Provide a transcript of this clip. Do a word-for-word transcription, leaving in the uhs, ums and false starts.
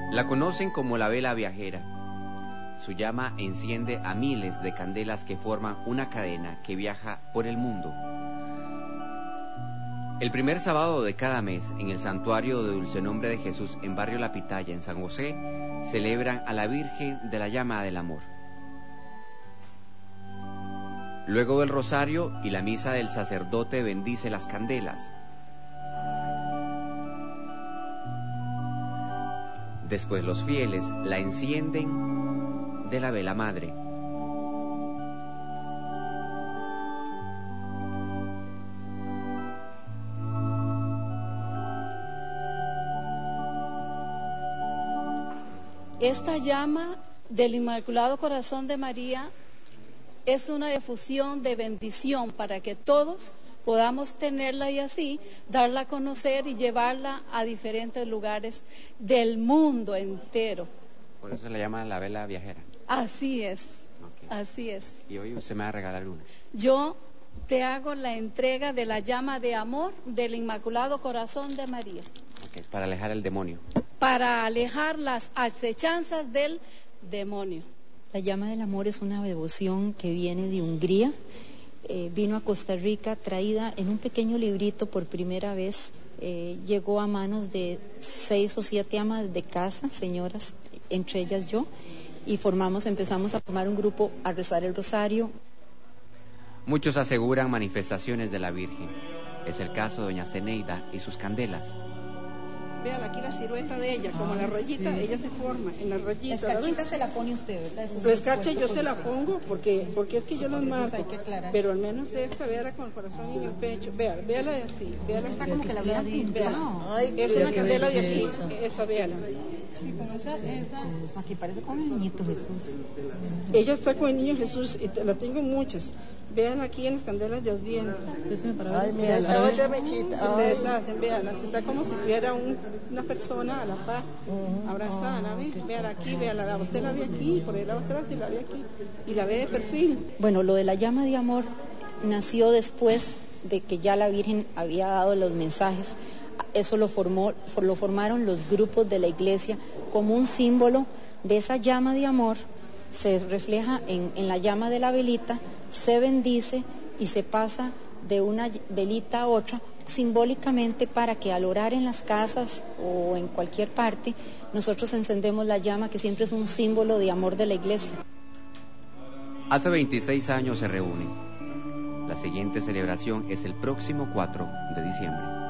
La conocen como la vela viajera. Su llama enciende a miles de candelas que forman una cadena que viaja por el mundo. El primer sábado de cada mes, en el santuario de Dulce Nombre de Jesús en Barrio La Pitaya, en San José, celebran a la Virgen de la Llama del Amor. Luego del rosario y la misa del sacerdote bendice las candelas. Después los fieles la encienden de la vela madre. Esta llama del Inmaculado Corazón de María es una difusión de bendición para que todos podamos tenerla y así darla a conocer y llevarla a diferentes lugares del mundo entero. Por eso se le llama la vela viajera. Así es, Okay. así es. Y hoy usted me va a regalar una. Yo te hago la entrega de la llama de amor del Inmaculado Corazón de María. Okay. Para alejar el demonio. Para alejar las acechanzas del demonio. La llama del amor es una devoción que viene de Hungría. Eh, vino a Costa Rica traída en un pequeño librito por primera vez. Eh, llegó a manos de seis o siete amas de casa, señoras, entre ellas yo, y formamos, empezamos a formar un grupo a rezar el rosario. Muchos aseguran manifestaciones de la Virgen. Es el caso de doña Zeneida y sus candelas. Vean aquí la silueta de ella, como la rayita, sí. Ella se forma en la rayita. La escarchita se la pone usted, ¿verdad? Eso la escarcha yo se la pongo porque porque es que yo las marco, pero al menos esta, véala con el corazón en el pecho, véala, véala de así, véala, está como que la hubiera pintado. Es una candela de aquí, esa, véala. Sí, como esa, esa, aquí parece como el niñito Jesús. Ella está con el niño Jesús, y la tengo muchas. Vean aquí en las candelas de Adviento. Ay, mira, esa otra mechita. Se deshacen, véanlas, está como si tuviera un, una persona a la par, uh-huh. abrazada, ¿la ve? Vean aquí, véanla, usted la ve aquí, por el lado atrás y la ve aquí, y la ve de perfil. Bueno, lo de la llama de amor nació después de que ya la Virgen había dado los mensajes. Eso lo formó, lo formaron los grupos de la iglesia como un símbolo de esa llama de amor. Se refleja en, en la llama de la velita, se bendice y se pasa de una velita a otra simbólicamente para que al orar en las casas o en cualquier parte nosotros encendemos la llama, que siempre es un símbolo de amor de la iglesia. Hace veintiséis años se reúnen. La siguiente celebración es el próximo cuatro de diciembre.